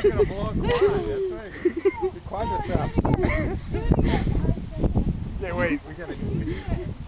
It's gonna blow a quad, that's right. The quadriceps. Okay, wait, we gotta